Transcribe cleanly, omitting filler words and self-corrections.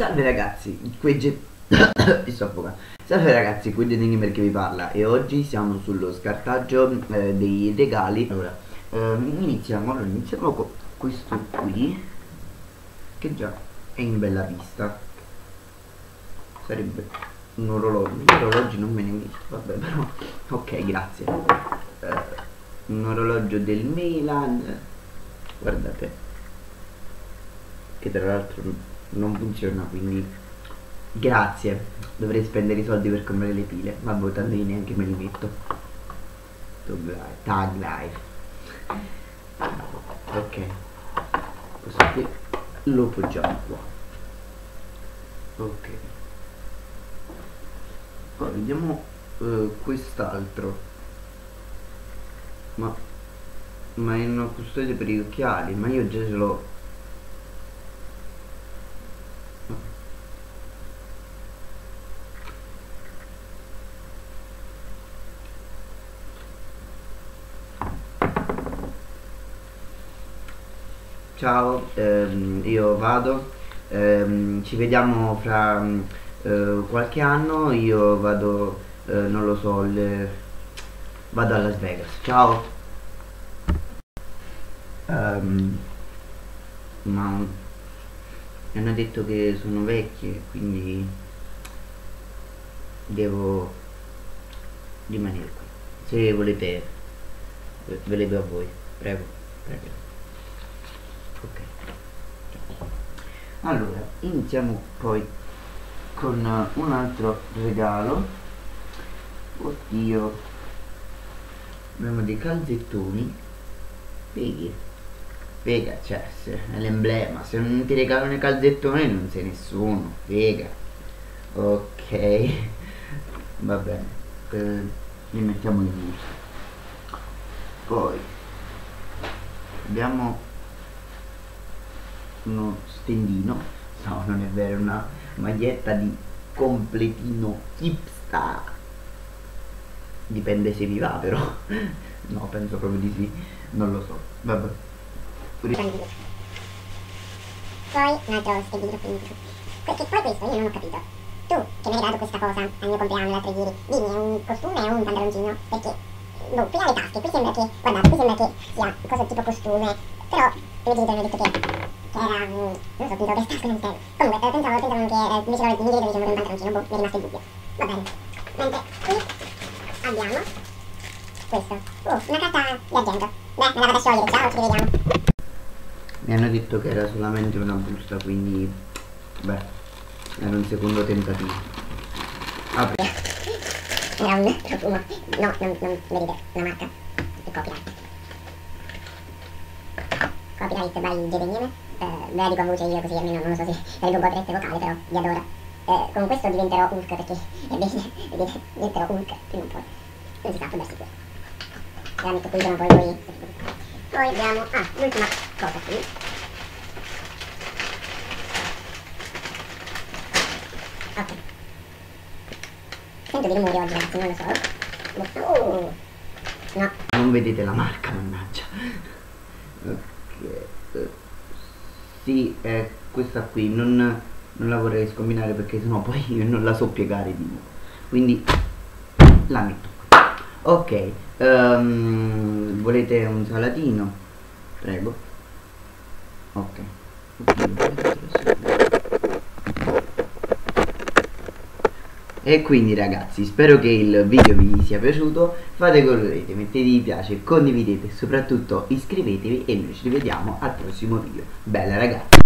Salve ragazzi, mi sto affogando. Salve ragazzi, qui Gamer che vi parla e oggi siamo sullo scartaggio dei regali. Allora, iniziamo con questo qui, che già è in bella vista. Sarebbe un orologio, gli orologi non me ne metto, vabbè, però ok, grazie. Un orologio del Milan, guardate, che tra l'altro non funziona, quindi grazie, dovrei spendere i soldi per comprare le pile, ma tanto io neanche me li metto. Tag life. Ok, questo qui lo poggiamo qua. Ok, poi vediamo quest'altro, ma è una custodia per gli occhiali, ma io già ce l'ho. Ciao, io vado, ci vediamo fra qualche anno, io vado, non lo so, vado a Las Vegas. Ciao. Ma mi hanno detto che sono vecchie, quindi devo rimanere qui. Se volete, ve le do a voi, prego, prego. Ok, allora iniziamo poi con un altro regalo. Oddio, abbiamo dei calzettoni. Vega, cioè, è l'emblema. Se non ti regalano i calzettoni non sei nessuno, vega. Ok, va bene, li mettiamo in busta. Poi abbiamo uno stendino, no, non è vero, una maglietta di completino hipster, dipende se vi va, però no, penso proprio di sì, non lo so, vabbè. Poi un altro stendino, perché poi questo io non ho capito. Tu che mi hai regalato questa cosa al mio compleanno l'altro ieri, dimmi, è un costume o un pantaloncino? Perché boh, qui ha le tasche, qui sembra che, guardate, qui sembra che sia cosa tipo costume, però i miei genitori mi hanno detto che era, non so, pensavo che tasche non intendo. Comunque, pensavo che invece i miei genitori dicevano che era un pantaloncino, boh, mi è rimasto il dubbio. Va bene. Mentre qui abbiamo questo. Una carta d'argento. Beh, me la vado a sciogliere, ciao, ci rivediamo. Mi hanno detto che era solamente una busta, quindi beh, era un secondo tentativo. Apri. Era un profumo. No, non vedete la marca. Il copyright. Copyright by Gedenieme. Ve la dico a voce io così almeno non lo so se sarebbe un po' trette vocale, però vi adoro. Con questo diventerò Hulk perché è bene, vedete, diventerò Hulk prima o poi. Non si sa, può sicuro. La metto qui, vediamo poi voi. Poi abbiamo, l'ultima cosa qui. Ok. Sento dei rumori oggi ragazzi, non lo so. No. Non vedete la marca, mannaggia. Ok. Sì, è questa qui, non la vorrei scombinare perché sennò poi io non la so piegare di nuovo. Quindi la metto qui. Ok, volete un salatino? Prego. Ok. E quindi ragazzi, spero che il video vi sia piaciuto. Fate quello che volete, mettete mi piace, condividete e soprattutto iscrivetevi e noi ci rivediamo al prossimo video. Bella ragazzi.